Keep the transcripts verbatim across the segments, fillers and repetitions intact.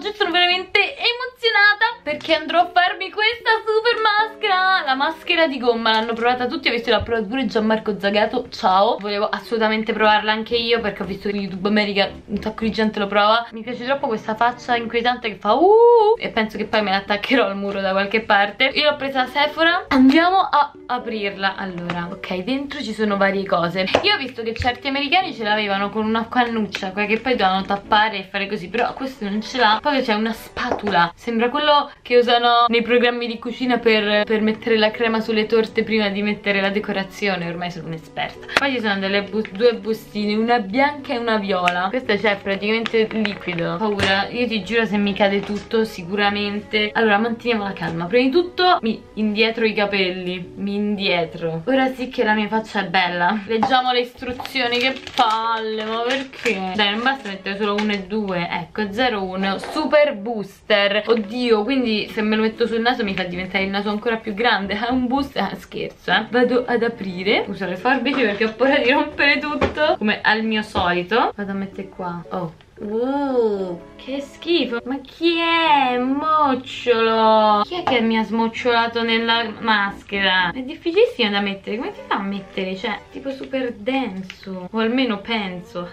oggi sono veramente emozionata perché andrò a farmi questa super maschera. La maschera di gomma l'hanno provata tutti, ho visto l'ha provata pure Gianmarco Zagato, ciao. Volevo assolutamente provarla anche io perché ho visto che in YouTube America un sacco di gente lo prova. Mi piace troppo questa faccia inquietante che fa uh, e penso che poi me la attaccherò al muro da qualche parte. Io l'ho presa a Sephora, andiamo a aprirla. Allora, ok, dentro ci sono varie cose. Io ho visto che certi americani ce l'avevano con una cannuccia, quella che poi dovevano tappare e fare così, però questo non ce l'ha. Poi c'è una spatola, sembra quello che usano nei programmi di cucina per, per mettere la crema sulle torte prima di mettere la decorazione. Ormai sono un'esperta. Poi ci sono delle bu due bustine, una bianca e una viola. Questa c'è praticamente liquido. Paura, io ti giuro se mi cade tutto sicuramente. Allora manteniamo la calma. Prima di tutto mi indietro i capelli, mi indietro. Ora sì che la mia faccia è bella. Leggiamo le istruzioni, che palle, ma perché? Dai, non basta mettere solo uno e due. Ecco, zero uno super booster. Oddio, quindi se me lo metto sul naso mi fa diventare il naso ancora più grande. È un booster, ah, scherzo, eh. Vado ad aprire. Uso le forbici perché ho paura di rompere tutto, come al mio solito. Vado a mettere qua. Oh, uh, che schifo. Ma chi è? Mocciolo. Chi è che mi ha smocciolato nella maschera? È difficilissimo da mettere. Come si fa a mettere? Cioè, tipo super denso. O almeno penso.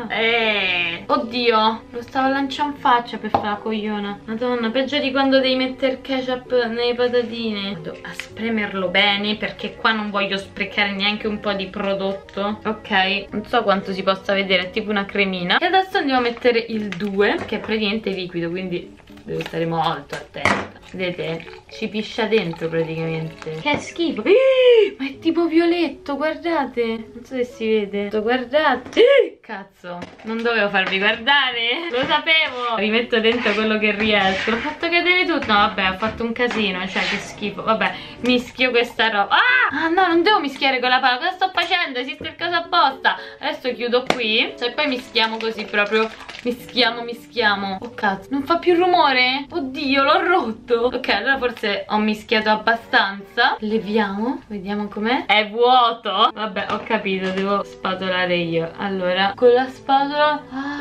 eh. Oddio, lo stavo lanciando in faccia per fare la cogliona. Madonna, peggio di quando devi mettere ketchup nelle patatine. Vado a spremerlo bene perché qua non voglio sprecare neanche un po' di prodotto. Ok, non so quanto si possa vedere, è tipo una cremina. E adesso andiamo a mettere il due, che è praticamente liquido, quindi devo stare molto attenta. Vedete? Ci piscia dentro praticamente. Che schifo. Eeeh, ma è tipo violetto, guardate. Non so se si vede. Guardate. Eeeh, cazzo, non dovevo farvi guardare. Lo sapevo. Rimetto dentro quello che riesco. L'ho fatto cadere tutto. No vabbè, ho fatto un casino. Cioè che schifo. Vabbè, mischio questa roba. Ah, ah no, non devo mischiare con la palla. Cosa sto facendo? Esiste il caso apposta. Adesso chiudo qui. Cioè poi mischiamo così proprio. Mischiamo, mischiamo. Oh cazzo, non fa più rumore? Oddio, l'ho rotto. Ok, allora forse ho mischiato abbastanza. Leviamo, vediamo com'è. È vuoto. Vabbè, ho capito, devo spatolare io. Allora, con la spatola.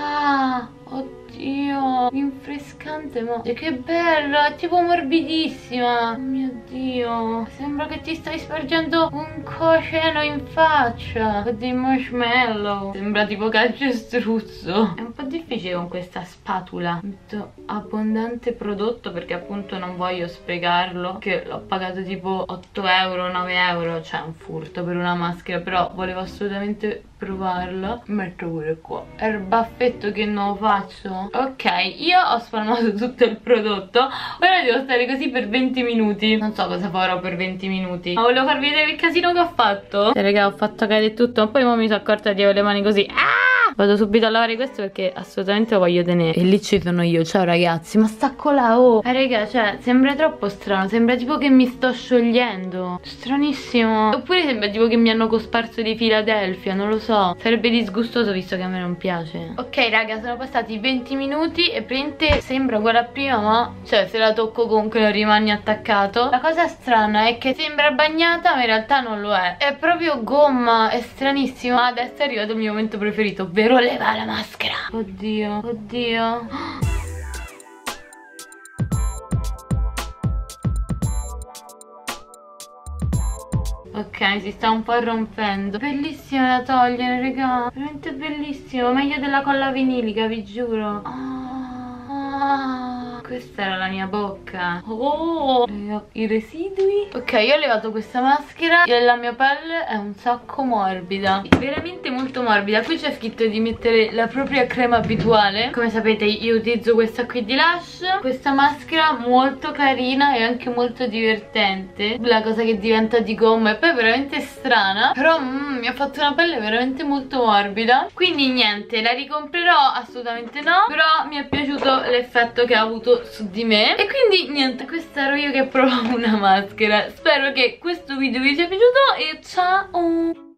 Ah, oddio, rinfrescante, ma che bella, è tipo morbidissima. Oh mio Dio, sembra che ti stai spargendo un cosceno in faccia con dei marshmallow. Sembra tipo calcestruzzo. È un po' difficile con questa spatola. Metto abbondante prodotto perché appunto non voglio sprecarlo, che l'ho pagato tipo otto euro, nove euro, cioè un furto per una maschera, però volevo assolutamente provarla. Metto pure qua. È il baffetto che non lo faccio. Ok, io ho spalmato tutto il prodotto. Ora devo stare così per venti minuti. Non so cosa farò per venti minuti, ma volevo farvi vedere il casino che ho fatto. Eh, raga, ho fatto cadere tutto, ma poi mo mi sono accorta di avere le mani così. Ah! Vado subito a lavare questo perché assolutamente lo voglio tenere. E lì ci sono io, ciao ragazzi. Ma stacco là, oh. Eh raga, cioè, sembra troppo strano. Sembra tipo che mi sto sciogliendo. Stranissimo. Oppure sembra tipo che mi hanno cosparso di Philadelphia, non lo so. Sarebbe disgustoso visto che a me non piace. Ok raga, sono passati venti minuti e praticamente sembra uguale a prima, ma cioè se la tocco comunque non rimane attaccato. La cosa strana è che sembra bagnata ma in realtà non lo è. È proprio gomma, è stranissimo. Adesso è arrivato il mio momento preferito, ovvero leva la maschera. Oddio, oddio. Ok, si sta un po' rompendo. Bellissima da togliere, raga. Veramente bellissimo. Meglio della colla vinilica, vi giuro. Ah, questa era la mia bocca. Oh, i residui. Ok, io ho levato questa maschera e la mia pelle è un sacco morbida. Veramente molto morbida. Qui c'è scritto di mettere la propria crema abituale. Come sapete io utilizzo questa qui di Lush. Questa maschera molto carina e anche molto divertente. La cosa che diventa di gomma e poi è veramente strana. Però mm, mi ha fatto una pelle veramente molto morbida. Quindi niente, la ricomprerò? Assolutamente no. Però mi è piaciuto l'effetto che ha avuto su di me. E quindi niente, questa ero io che provavo una maschera. Spero che questo video vi sia piaciuto e ciao.